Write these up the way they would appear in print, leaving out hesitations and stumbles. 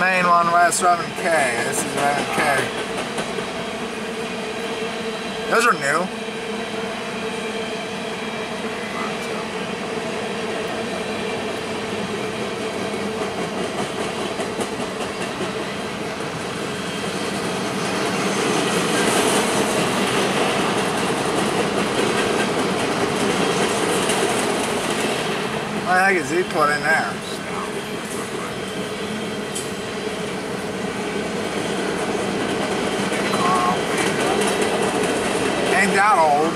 main one, West Reverend K. This is Reverend K. Those are new. What the heck is he put in there? Ain't that old.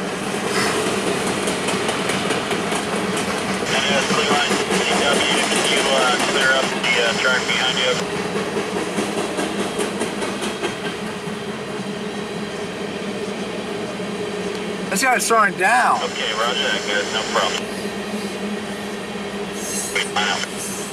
Clear line CW, can you clear up the truck behind you? This guy's throwing down. Okay, roger that, guys, no problem. Wait, mine out.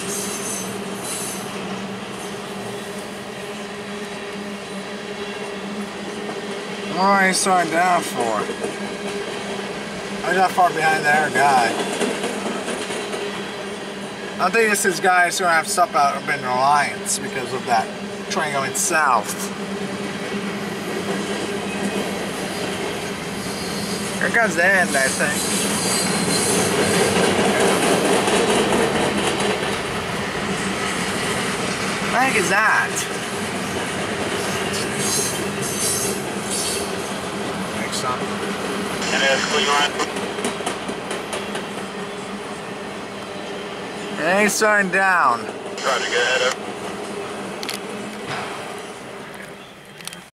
What are you throwing down for? I'm not far behind that guy. I think this is guys who have stuff out of in Alliance because of that train going south. Here comes the end, I think. What the heck is that? Something. Clear line. And he's starting down. Roger, go ahead.